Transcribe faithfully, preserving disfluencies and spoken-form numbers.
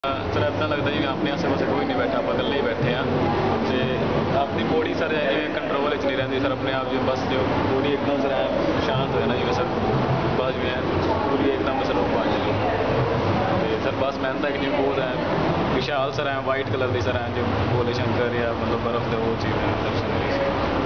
sir इदा लगता जी अपने आसे पासे कोई नहीं बैठा, आप अकेले ही बैठे हैं तो अपनी बॉडी सर कंट्रोल नहीं रही सर अपने आप जो बस जो बॉडी एकदम सर शांत हो जाना जिवें सर बस जो है पूरी एकदम सर पा जाएगी तो सर बस मेहनत है कि बहुत है विशाल सर हैं वाइट कलर की सर हैं जो भोले शंकर या मतलब बर्फ के वो चीज़ है दर्शन